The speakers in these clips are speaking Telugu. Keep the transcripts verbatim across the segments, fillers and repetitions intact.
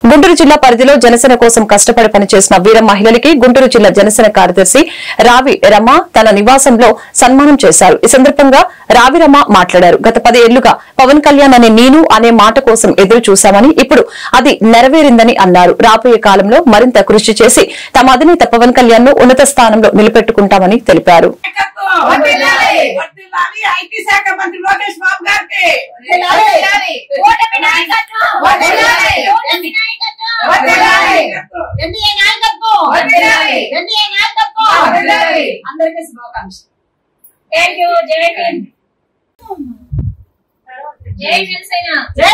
గుంటూరు జిల్లా పరిధిలో జనసేన కోసం కష్టపడి పనిచేసిన వీర మహిళలకి గుంటూరు జిల్లా జనసేన కార్యదర్శి రావి రమ తన నివాసంలో సన్మానం చేశారు. ఈ సందర్భంగా రావి రమ మాట్లాడారు. గత పది ఏళ్లుగా పవన్ కళ్యాణ్ అనే నేను అనే మాట కోసం ఎదురు చూశామని, ఇప్పుడు అది నెరవేరిందని అన్నారు. రాబోయే కాలంలో మరింత కృషి చేసి తమ అధినేత పవన్ కళ్యాణ్ ను ఉన్నత స్థానంలో నిలబెట్టుకుంటామని తెలిపారు. జై జనసేన, జై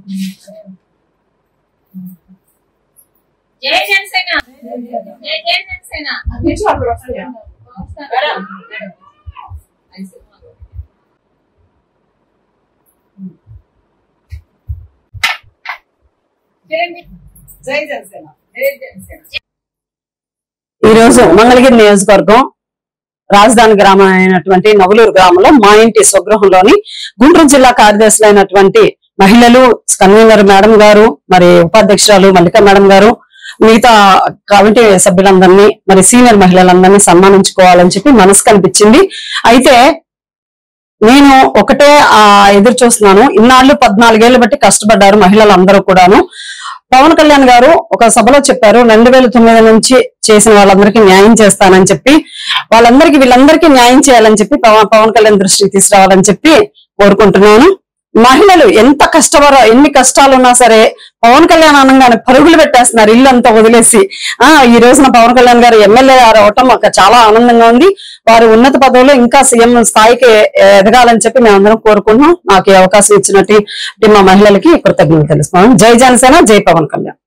జనసేన, జై జై జనసేన. ఈ రోజు మంగళగిరి నియోజకవర్గం రాజధాని గ్రామం అయినటువంటి నవలూరు గ్రామంలో మా ఇంటి స్వగృహంలోని గుంటూరు జిల్లా కార్యదర్శులు అయినటువంటి మహిళలు, కన్వీనర్ మేడం గారు, మరి ఉపాధ్యక్షురాలు మల్లిక మేడం గారు, మిగతా కమిటీ సభ్యులందరినీ, మరి సీనియర్ మహిళలందరినీ సన్మానించుకోవాలని చెప్పి మనసు కనిపించింది. అయితే నేను ఒకటే ఆ ఎదురు చూస్తున్నాను. ఇన్నాళ్ళు పద్నాలుగేళ్లు బట్టి కష్టపడ్డారు మహిళలందరూ కూడాను. పవన్ కళ్యాణ్ గారు ఒక సభలో చెప్పారు, రెండు వేల తొమ్మిది నుంచి చేసిన వాళ్ళందరికీ న్యాయం చేస్తానని చెప్పి, వాళ్ళందరికీ వీళ్ళందరికీ న్యాయం చేయాలని చెప్పి పవన్ కళ్యాణ్ దృష్టికి తీసుకురావాలని చెప్పి కోరుకుంటున్నాను. మహిళలు ఎంత కష్టపడ ఎన్ని కష్టాలు ఉన్నా సరే పవన్ కళ్యాణ్ అనగానే పరుగులు పెట్టేస్తున్నారు ఇల్లు అంతా వదిలేసి. ఆ ఈ రోజున పవన్ కళ్యాణ్ గారు ఎమ్మెల్యే అవటం మాకు చాలా ఆనందంగా ఉంది. వారు ఉన్నత పదవిలో ఇంకా సీఎం స్థాయికి ఎదగాలని చెప్పి మేమందరం కోరుకుంటున్నాం. నాకు ఈ అవకాశం ఇచ్చినట్టు మా మహిళలకి కృతజ్ఞతలు తెలుస్తున్నాను. జై జనసేన, జై పవన్ కళ్యాణ్.